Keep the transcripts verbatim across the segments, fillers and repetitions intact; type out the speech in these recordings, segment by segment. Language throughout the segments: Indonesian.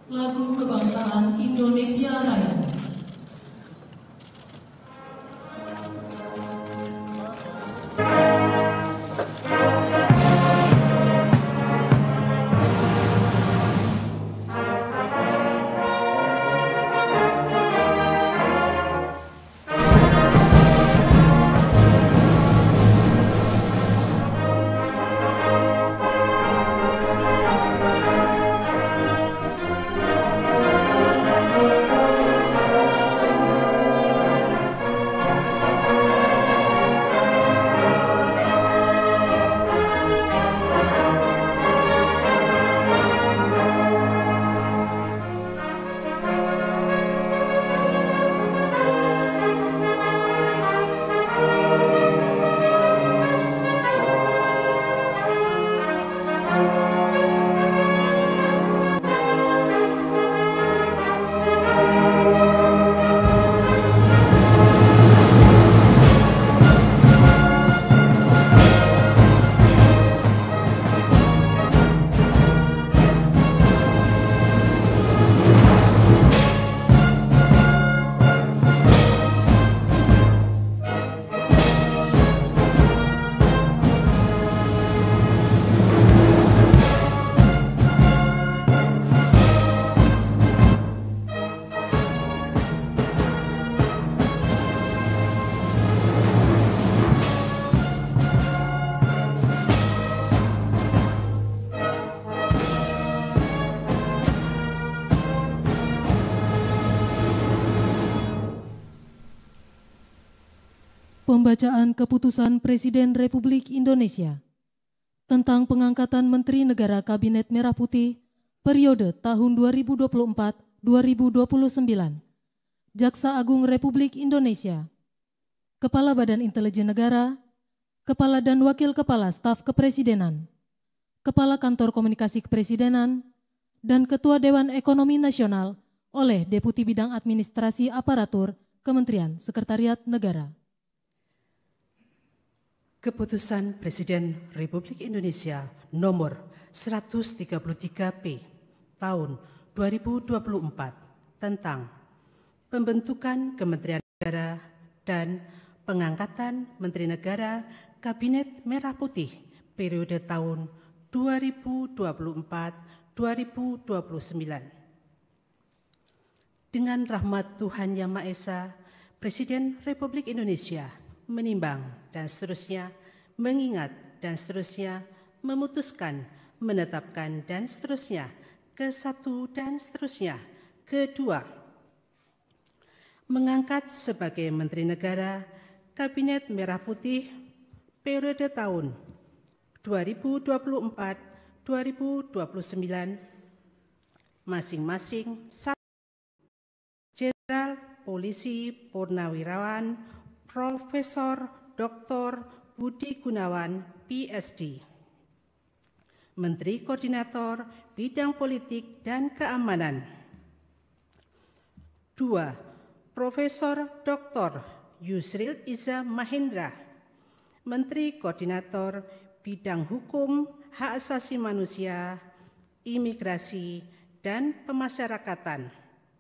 Lagu Kebangsaan Indonesia Raya. Pembacaan Keputusan Presiden Republik Indonesia tentang pengangkatan Menteri Negara Kabinet Merah Putih periode tahun dua ribu dua puluh empat sampai dua ribu dua puluh sembilan. Jaksa Agung Republik Indonesia, Kepala Badan Intelijen Negara, Kepala dan Wakil Kepala Staf Kepresidenan, Kepala Kantor Komunikasi Kepresidenan, dan Ketua Dewan Ekonomi Nasional oleh Deputi Bidang Administrasi Aparatur Kementerian Sekretariat Negara. Keputusan Presiden Republik Indonesia nomor seratus tiga puluh tiga P tahun dua ribu dua puluh empat tentang pembentukan Kementerian Negara dan pengangkatan Menteri Negara Kabinet Merah Putih periode tahun dua ribu dua puluh empat sampai dua ribu dua puluh sembilan. Dengan rahmat Tuhan Yang Maha Esa, Presiden Republik Indonesia menimbang dan seterusnya, mengingat dan seterusnya, memutuskan, menetapkan dan seterusnya, ke satu dan seterusnya, kedua, mengangkat sebagai Menteri Negara Kabinet Merah Putih periode tahun dua ribu dua puluh empat sampai dua ribu dua puluh sembilan, masing-masing satu Jenderal Polisi Purnawirawan Profesor Doktor Budi Gunawan, P S D, Menteri Koordinator Bidang Politik dan Keamanan. Dua, Profesor Doktor Yusril Iza Mahendra, Menteri Koordinator Bidang Hukum, Hak Asasi Manusia, Imigrasi, dan Pemasyarakatan.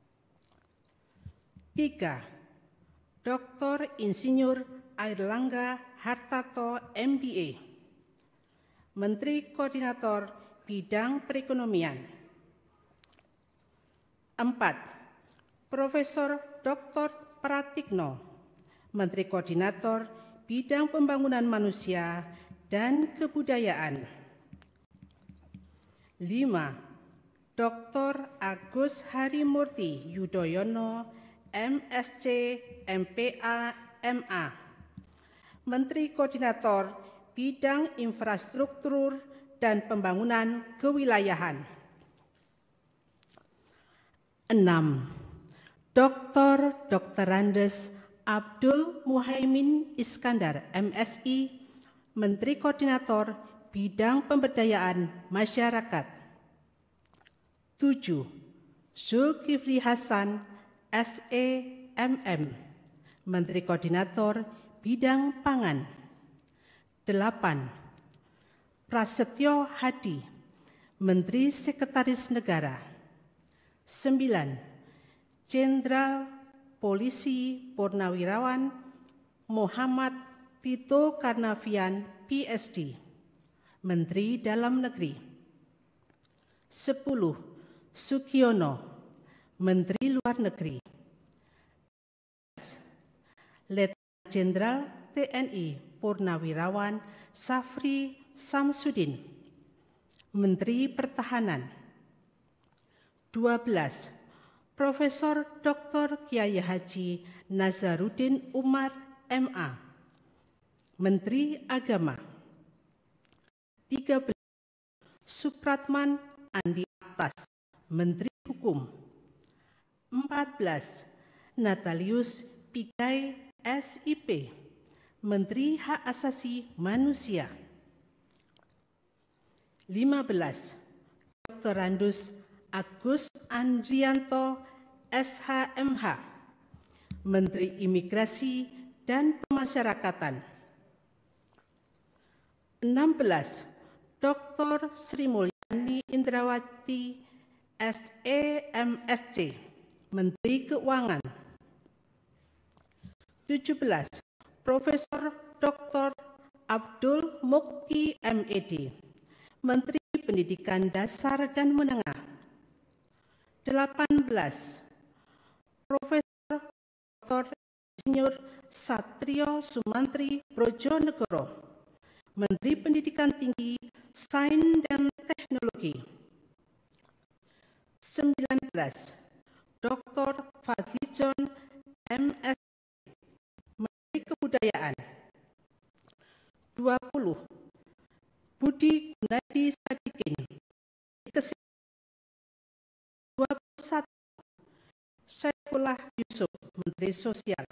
Tiga, Doktor Insinyur Airlangga Hartarto M B A, Menteri Koordinator Bidang Perekonomian. Empat, Profesor Doktor Pratikno, Menteri Koordinator Bidang Pembangunan Manusia dan Kebudayaan. Lima, Doktor Agus Harimurti Yudhoyono, M S C, M P A, M A, Menteri Koordinator Bidang Infrastruktur dan Pembangunan Kewilayahan. Enam, Doktor Doktor Andes Abdul Muhaimin Iskandar, M S I, Menteri Koordinator Bidang Pemberdayaan Masyarakat. Tujuh, Zulkifli Hasan, S E M M, Menteri Koordinator Bidang Pangan. Delapan, Prasetyo Hadi, Menteri Sekretaris Negara. Sembilan, Jenderal Polisi Purnawirawan Muhammad Tito Karnavian, P S D, Menteri Dalam Negeri. Sepuluh, Sugiono, Menteri Luar Negeri. Letnan Jenderal T N I Purnawirawan Safri Samsudin, Menteri Pertahanan. Dua belas, Profesor Doktor Kiai Haji Nazaruddin Umar M A, Menteri Agama. Tiga belas, Supratman Andi Aktas, Menteri Hukum. Empat belas, Natalius Pigai S I P, Menteri Hak Asasi Manusia. Lima belas, Doktor Randus Agus Andrianto S H M H, Menteri Imigrasi dan Pemasyarakatan. Enam belas, Doktor Sri Mulyani Indrawati S E M S C, Menteri Keuangan. Tujuh belas, Profesor Doktor Abdul Mukti M Ed, Menteri Pendidikan Dasar dan Menengah. Delapan belas, Profesor Doktor Insinyur Satrio Sumantri Brojonegoro, Menteri Pendidikan Tinggi, Sains dan Teknologi. Sembilan belas, Doktor Fadlizon M S, Menteri Kebudayaan. Dua puluh, Budi Gunadi Sadikin, Kesehatan. Dua puluh satu, Saifullah Yusuf, Menteri Sosial.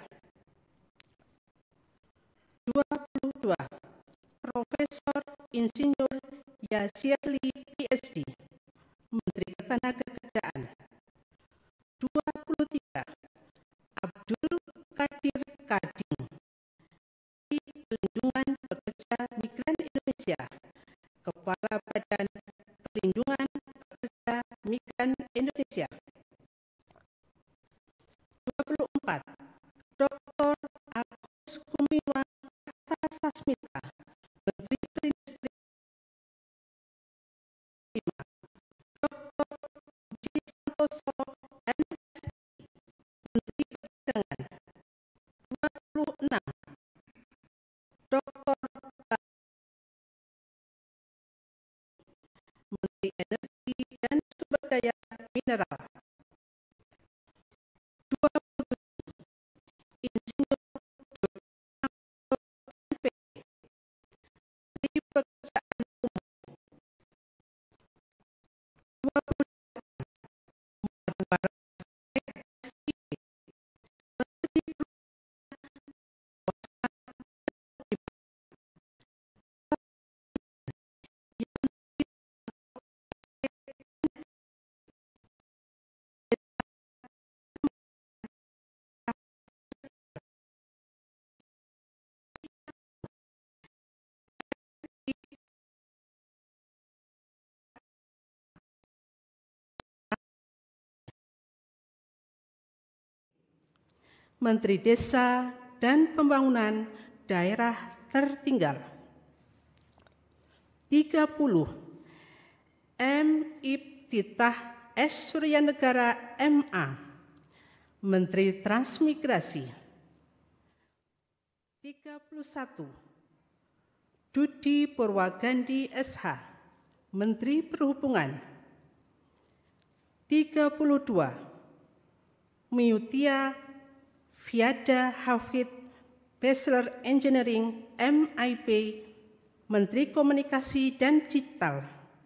Dua puluh dua, Profesor Insinyur Yasirli P S D, Menteri Ketenagakerjaan. Dua puluh tiga, Abdul Qadir Kading, Pelindungan Pekerja Migran Indonesia, Kepala Badan Perlindungan Pekerja Migran Indonesia. Dua puluh empat, Doktor Agus Gumiwang Kartasasmita, Menteri Perindustrian. Doktor Budi Santoso M S I, Menteri Perdagangan. Dua puluh enam, Doktor Menteri Energi dan Sumber Daya Mineral. Dua puluh tujuh, Insinyur M P, Menteri Pekerjaan Umum. Dua puluh delapan, Muhammad S I P, Menteri Menteri Desa dan Pembangunan Daerah Tertinggal. Tiga puluh, M Ibtitah S Suryanegara M A, Menteri Transmigrasi. Tiga puluh satu, Dudi Purwagandi S H, Menteri Perhubungan. Tiga puluh dua, Miutia Fiada Hafid, Bachelor Engineering M I P, Menteri Komunikasi dan Digital.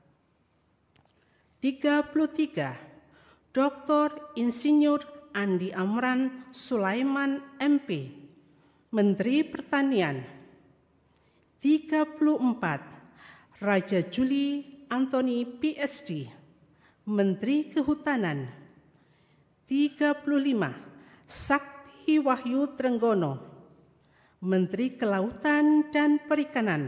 Tiga puluh tiga, Doktor Insinyur Andi Amran Sulaiman M P, Menteri Pertanian. Tiga puluh empat, Raja Juli Antoni P S D, Menteri Kehutanan. Tiga puluh lima, Sakti Wahyu Trenggono, Menteri Kelautan dan Perikanan.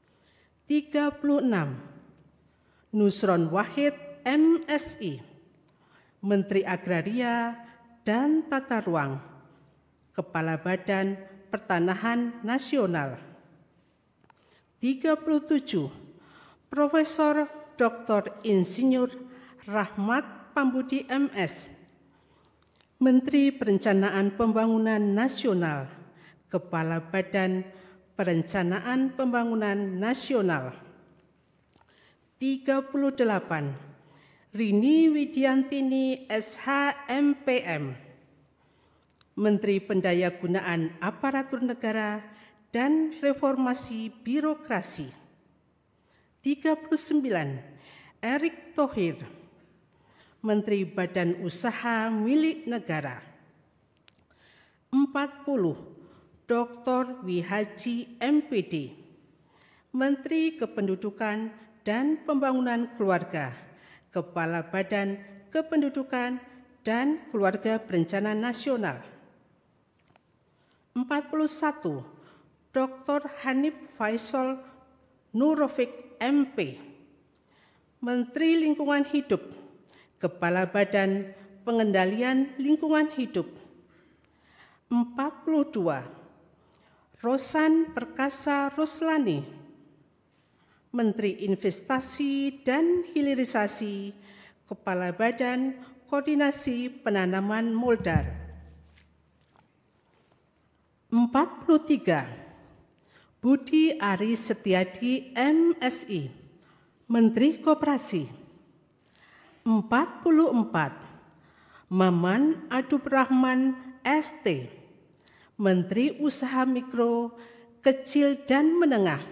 Tiga puluh enam, Nusron Wahid M Si, Menteri Agraria dan Tata Ruang, Kepala Badan Pertanahan Nasional. tiga puluh tujuh. Profesor Doktor Insinyur Rahmat Pambudi M S, Menteri Perencanaan Pembangunan Nasional, Kepala Badan Perencanaan Pembangunan Nasional. tiga puluh delapan. Rini Widiantini S H M P M, Menteri Pendayagunaan Aparatur Negara dan Reformasi Birokrasi. tiga puluh sembilan. Erick Thohir, Menteri Badan Usaha Milik Negara. empat puluh. Doktor Wihaji M P D, Menteri Kependudukan dan Pembangunan Keluarga, Kepala Badan Kependudukan dan Keluarga Berencana Nasional. empat puluh satu. Doktor Hanif Faisal Nurofik M P, Menteri Lingkungan Hidup, Kepala Badan Pengendalian Lingkungan Hidup. empat puluh dua. Rosan Perkasa Roslani, Menteri Investasi dan Hilirisasi, Kepala Badan Koordinasi Penanaman Modal. empat puluh tiga. Budi Aris Setiadi M Si, Menteri Koperasi. empat puluh empat. Maman Adub Rahman S T, Menteri Usaha Mikro, Kecil dan Menengah.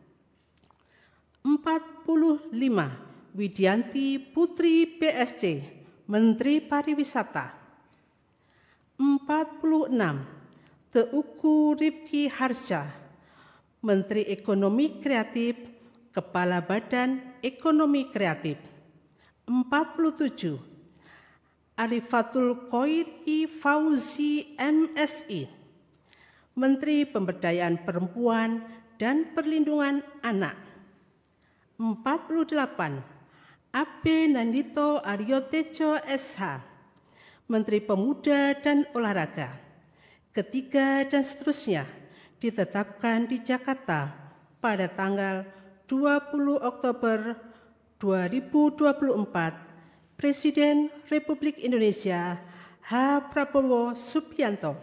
empat puluh lima. Widianti Putri B S C, Menteri Pariwisata. empat puluh enam. Teuku Rifki Harsha, Menteri Ekonomi Kreatif, Kepala Badan Ekonomi Kreatif. empat puluh tujuh. Arifatul Khoiri Fauzi M Si, Menteri Pemberdayaan Perempuan dan Perlindungan Anak. empat puluh delapan. Abe Nandito Aryo Tejo S H, Menteri Pemuda dan Olahraga. Ketiga dan seterusnya ditetapkan di Jakarta pada tanggal dua puluh Oktober dua ribu dua puluh empat. Presiden Republik Indonesia H. Prabowo Subianto.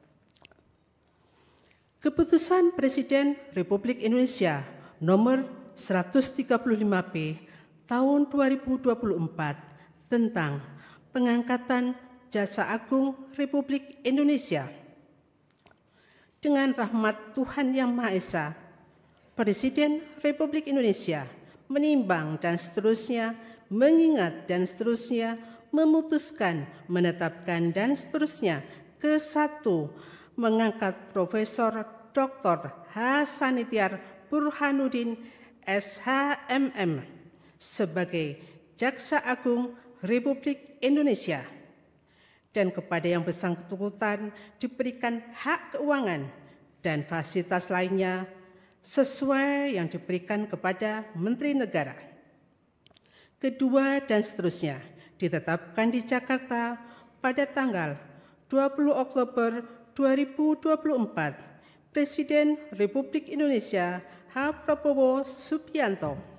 Keputusan Presiden Republik Indonesia nomor seratus tiga puluh lima P tahun dua ribu dua puluh empat tentang pengangkatan Jaksa Agung Republik Indonesia. Dengan rahmat Tuhan Yang Maha Esa, Presiden Republik Indonesia menimbang dan seterusnya, mengingat dan seterusnya, memutuskan, menetapkan dan seterusnya. Ke satu, mengangkat Profesor Doktor H. Sanitiar Burhanuddin S H M M sebagai Jaksa Agung Republik Indonesia, dan kepada yang bersangkutan diberikan hak keuangan dan fasilitas lainnya sesuai yang diberikan kepada Menteri Negara. Kedua dan seterusnya ditetapkan di Jakarta pada tanggal dua puluh Oktober dua ribu dua puluh empat. Presiden Republik Indonesia H. Prabowo Subianto.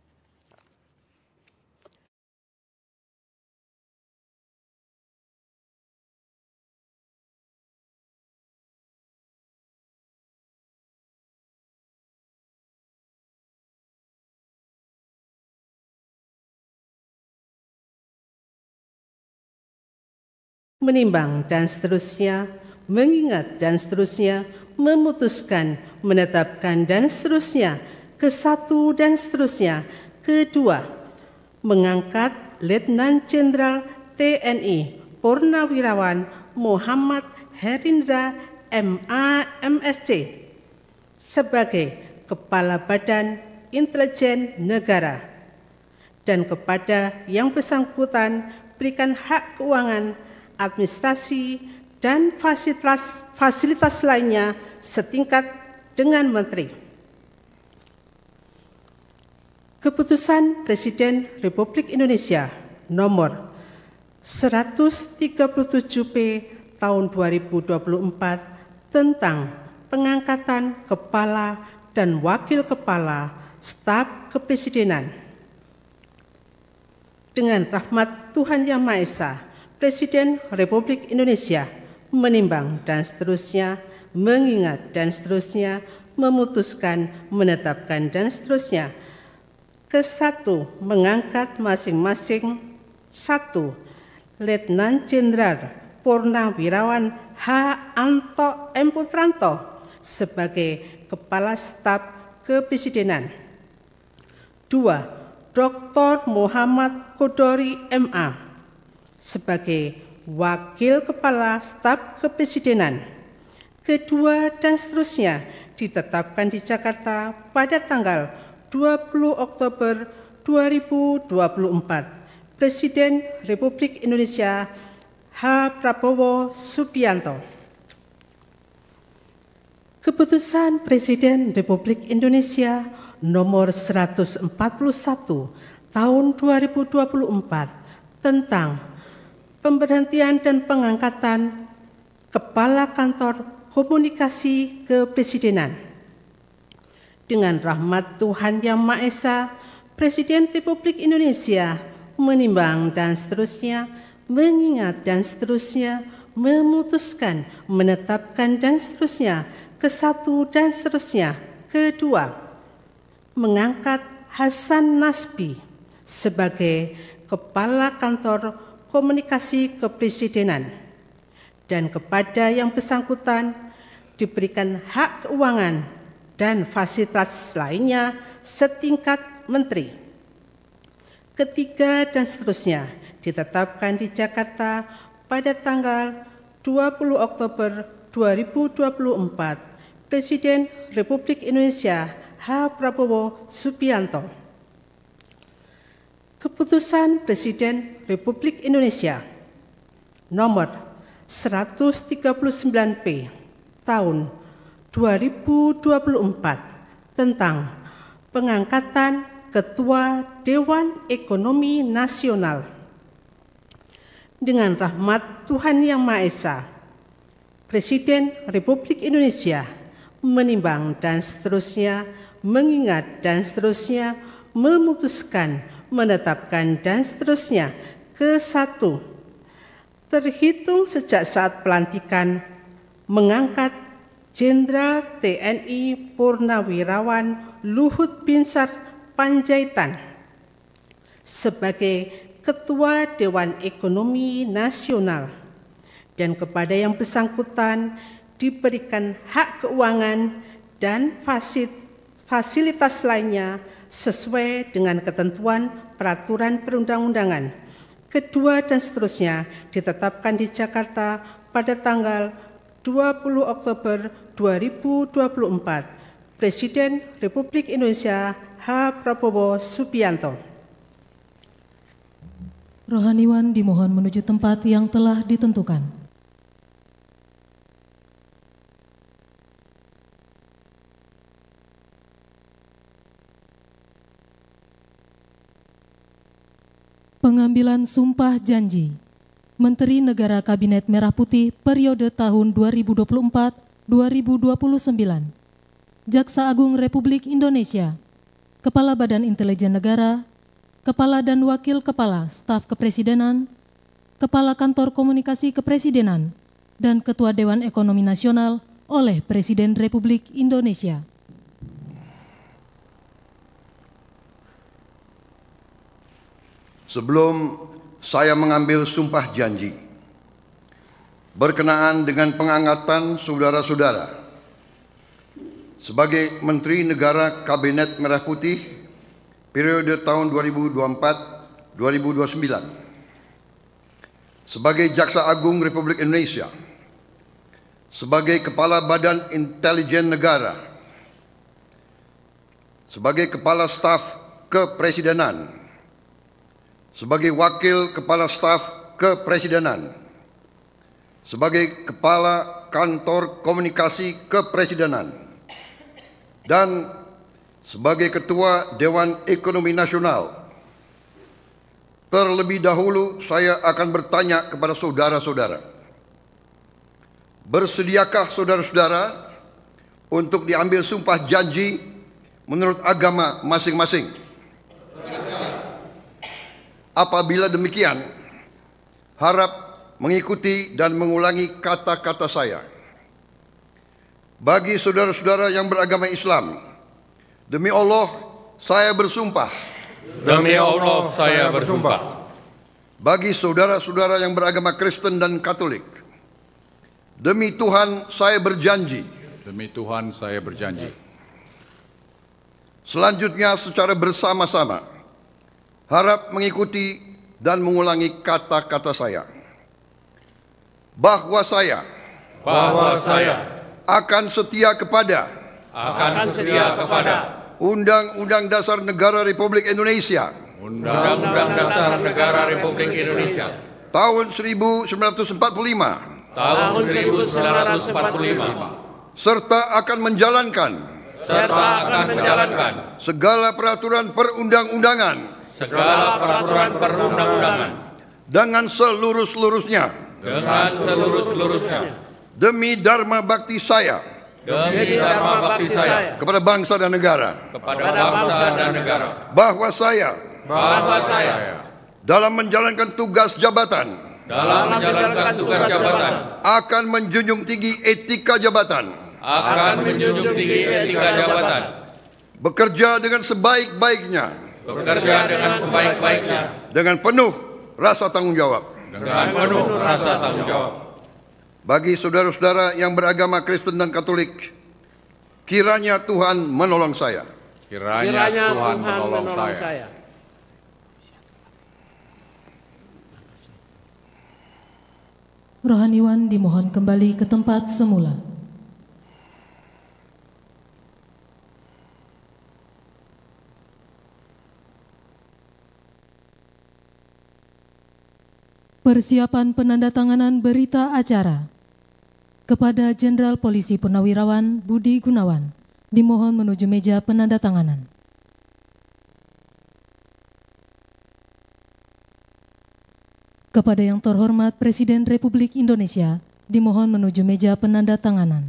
Menimbang dan seterusnya, mengingat dan seterusnya, memutuskan, menetapkan dan seterusnya. Ke satu dan seterusnya. Kedua, mengangkat Letnan Jenderal T N I Purnawirawan Muhammad Herindra M A M S C sebagai Kepala Badan Intelijen Negara, dan kepada yang bersangkutan berikan hak keuangan, administrasi, dan fasilitas, fasilitas lainnya setingkat dengan Menteri. Keputusan Presiden Republik Indonesia nomor seratus tiga puluh tujuh P tahun dua ribu dua puluh empat tentang pengangkatan kepala dan wakil kepala staf kepresidenan. Dengan rahmat Tuhan Yang Maha Esa, Presiden Republik Indonesia menimbang dan seterusnya, mengingat dan seterusnya, memutuskan, menetapkan dan seterusnya. Kesatu, mengangkat masing-masing satu. Letnan Jenderal Purnawirawan H. Anto M. Putranto sebagai Kepala Staf Kepresidenan. Dua. Doktor Muhammad Kodori M A sebagai Wakil Kepala Staf Kepresidenan. Kedua dan seterusnya ditetapkan di Jakarta pada tanggal dua puluh Oktober dua ribu dua puluh empat. Presiden Republik Indonesia H. Prabowo Subianto. Keputusan Presiden Republik Indonesia nomor seratus empat puluh satu tahun dua ribu dua puluh empat tentang pemberhentian dan pengangkatan Kepala Kantor Komunikasi Kepresidenan. Dengan rahmat Tuhan Yang Maha Esa, Presiden Republik Indonesia menimbang dan seterusnya, mengingat dan seterusnya, memutuskan, menetapkan dan seterusnya, kesatu dan seterusnya. Kedua, mengangkat Hasan Nasbi sebagai Kepala Kantor Komunikasi Kepresidenan dan kepada yang bersangkutan diberikan hak keuangan dan fasilitas lainnya setingkat menteri. Ketiga dan seterusnya ditetapkan di Jakarta pada tanggal dua puluh Oktober dua ribu dua puluh empat. Presiden Republik Indonesia H. Prabowo Subianto. Keputusan Presiden Republik Indonesia nomor seratus tiga puluh sembilan P tahun dua ribu dua puluh empat tentang pengangkatan Ketua Dewan Ekonomi Nasional. Dengan rahmat Tuhan Yang Maha Esa, Presiden Republik Indonesia menimbang dan seterusnya, mengingat dan seterusnya, memutuskan, menetapkan dan seterusnya. Kesatu, terhitung sejak saat pelantikan, mengangkat Jenderal T N I Purnawirawan Luhut Binsar Panjaitan sebagai Ketua Dewan Ekonomi Nasional dan kepada yang bersangkutan diberikan hak keuangan dan fasilitas lainnya sesuai dengan ketentuan peraturan perundang-undangan. Kedua dan seterusnya ditetapkan di Jakarta pada tanggal dua puluh Oktober dua ribu dua puluh empat. Presiden Republik Indonesia H. Prabowo Subianto. Rohaniwan dimohon menuju tempat yang telah ditentukan. Pengambilan sumpah janji Menteri Negara Kabinet Merah Putih periode tahun dua ribu dua puluh empat sampai dua ribu dua puluh sembilan. Jaksa Agung Republik Indonesia, Kepala Badan Intelijen Negara, Kepala dan Wakil Kepala Staf Kepresidenan, Kepala Kantor Komunikasi Kepresidenan, dan Ketua Dewan Ekonomi Nasional oleh Presiden Republik Indonesia. Sebelum saya mengambil sumpah janji berkenaan dengan pengangkatan saudara-saudara sebagai Menteri Negara Kabinet Merah Putih periode tahun dua ribu dua puluh empat sampai dua ribu dua puluh sembilan, sebagai Jaksa Agung Republik Indonesia, sebagai Kepala Badan Intelijen Negara, sebagai Kepala Staf Kepresidenan, sebagai Wakil Kepala Staf Kepresidenan, sebagai Kepala Kantor Komunikasi Kepresidenan, dan sebagai Ketua Dewan Ekonomi Nasional, Terlebih dahulu saya akan bertanya kepada saudara-saudara. Bersediakah saudara-saudara untuk diambil sumpah janji menurut agama masing-masing? Apabila demikian, harap mengikuti dan mengulangi kata-kata saya. Bagi saudara-saudara yang beragama Islam, demi Allah saya bersumpah. Demi Allah saya bersumpah. Bagi saudara-saudara yang beragama Kristen dan Katolik, demi Tuhan saya berjanji. Demi Tuhan saya berjanji. Selanjutnya secara bersama-sama, harap mengikuti dan mengulangi kata-kata saya. Bahwa saya Bahwa saya akan setia kepada akan setia kepada Undang-Undang Dasar Negara Republik Indonesia Undang-Undang Dasar Negara Republik Indonesia tahun seribu sembilan ratus empat puluh lima tahun seribu sembilan ratus empat puluh lima serta akan menjalankan serta akan menjalankan segala peraturan perundang-undangan segala peraturan perundang-undangan dengan seluruh-seluruhnya dengan seluruh-seluruhnya demi dharma bakti saya demi dharma bakti saya kepada bangsa dan negara. kepada bangsa dan negara. Bahwa saya Bahwa saya dalam menjalankan tugas jabatan dalam menjalankan tugas jabatan akan menjunjung tinggi etika jabatan, akan menjunjung tinggi etika jabatan, bekerja dengan sebaik-baiknya, bekerja dengan sebaik-baiknya, dengan penuh rasa tanggung jawab. dengan penuh rasa tanggung jawab. Bagi saudara-saudara yang beragama Kristen dan Katolik, kiranya Tuhan menolong saya. Kiranya, Kiranya Tuhan, Tuhan menolong, menolong saya. saya. Rohaniwan dimohon kembali ke tempat semula. Persiapan penandatanganan berita acara kepada Jenderal Polisi Purnawirawan Budi Gunawan dimohon menuju meja penandatanganan. Kepada yang terhormat Presiden Republik Indonesia dimohon menuju meja penandatanganan.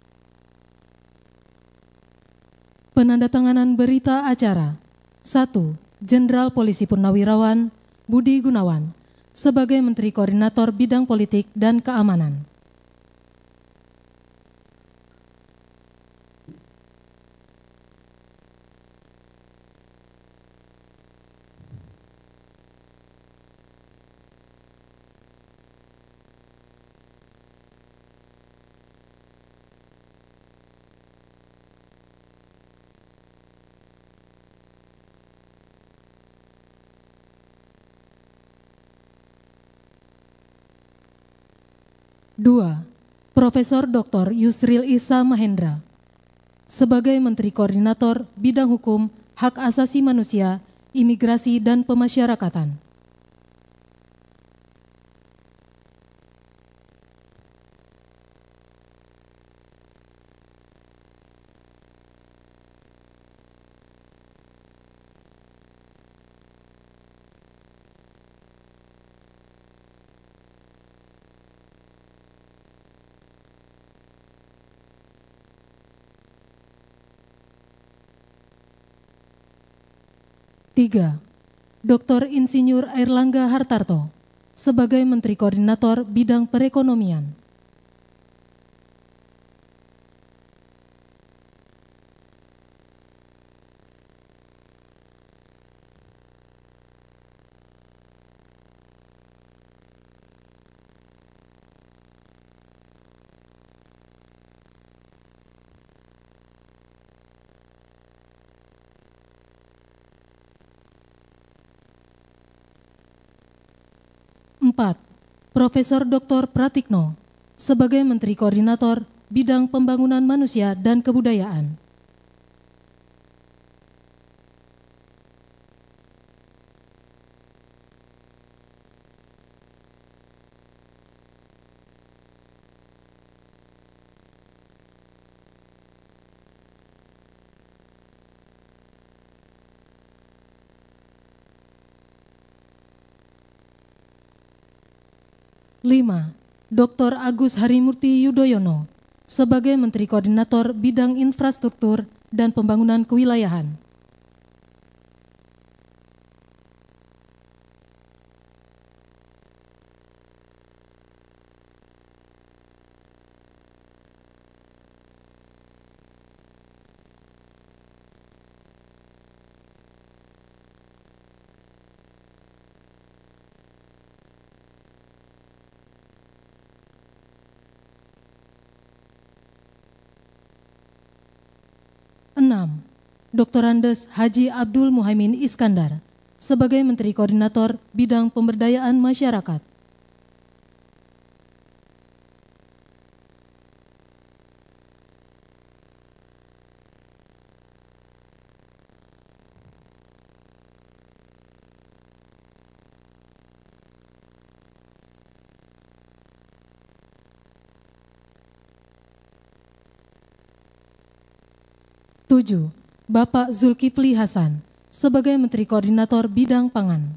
Penandatanganan berita acara. satu. Jenderal Polisi Purnawirawan Budi Gunawan sebagai Menteri Koordinator Bidang Politik dan Keamanan. Dua. Profesor Doktor Yusril Issa Mahendra sebagai Menteri Koordinator Bidang Hukum, Hak Asasi Manusia, Imigrasi dan Pemasyarakatan. Tiga. Doktor Insinyur Airlangga Hartarto sebagai Menteri Koordinator Bidang Perekonomian. Empat. Profesor Doktor Pratikno sebagai Menteri Koordinator Bidang Pembangunan Manusia dan Kebudayaan. lima. Doktor Agus Harimurti Yudhoyono sebagai Menteri Koordinator Bidang Infrastruktur dan Pembangunan Kewilayahan. enam. Doktor Andes Haji Abdul Muhaimin Iskandar sebagai Menteri Koordinator Bidang Pemberdayaan Masyarakat. tujuh. Bapak Zulkifli Hasan sebagai Menteri Koordinator Bidang Pangan.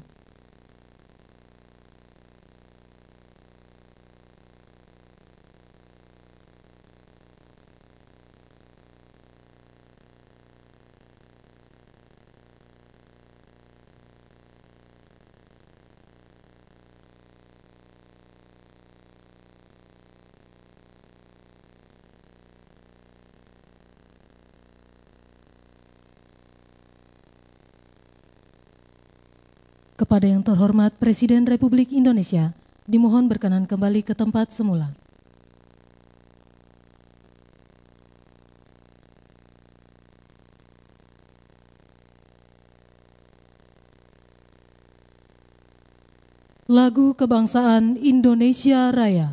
Kepada yang terhormat Presiden Republik Indonesia, dimohon berkenan kembali ke tempat semula. Lagu Kebangsaan Indonesia Raya.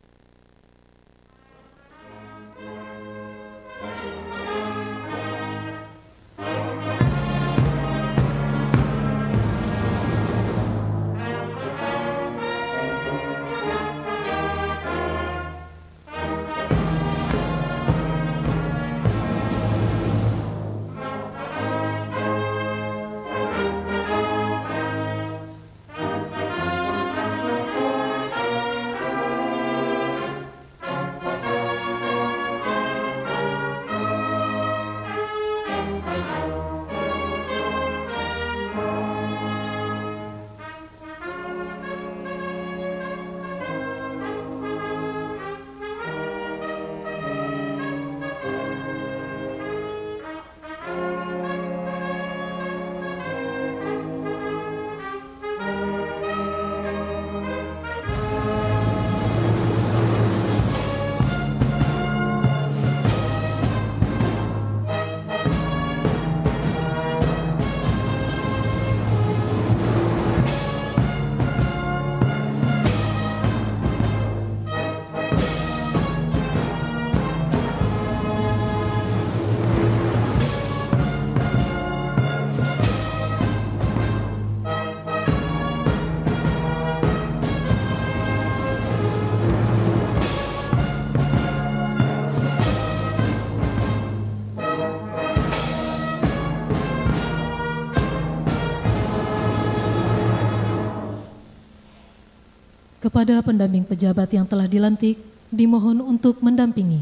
Kepada pendamping pejabat yang telah dilantik, dimohon untuk mendampingi.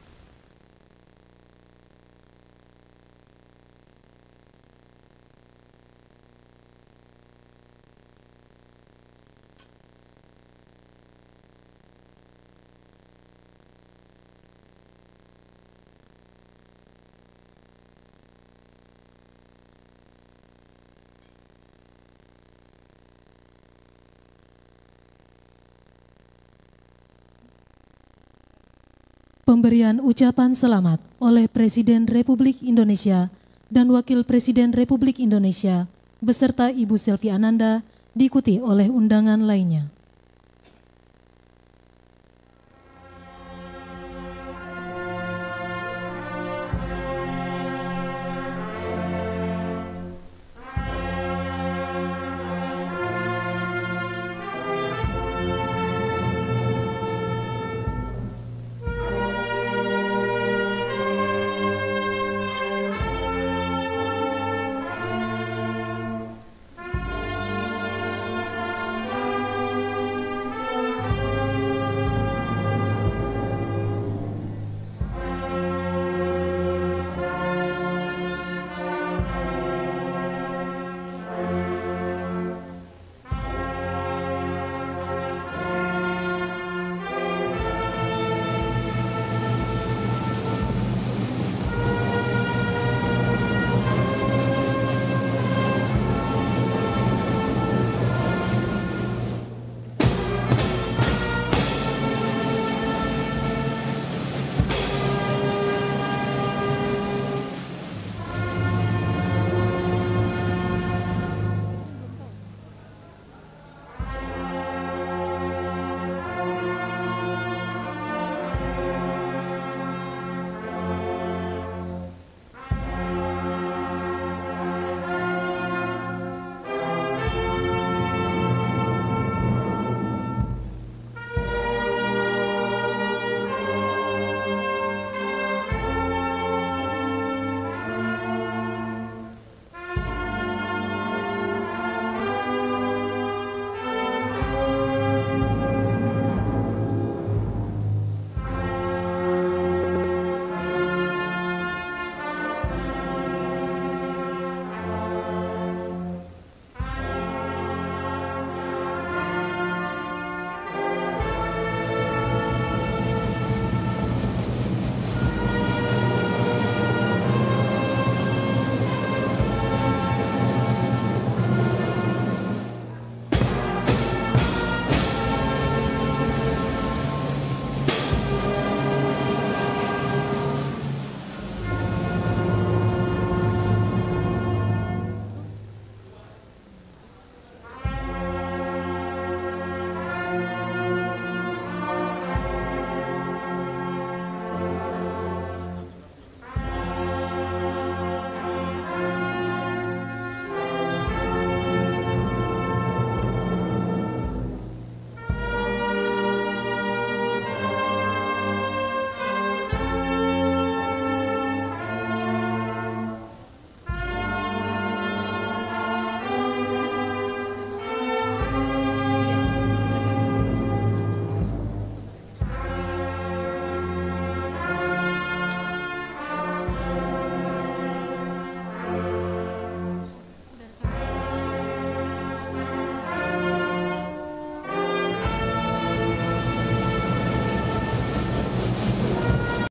Pemberian ucapan selamat oleh Presiden Republik Indonesia dan Wakil Presiden Republik Indonesia beserta Ibu Selvi Ananda diikuti oleh undangan lainnya.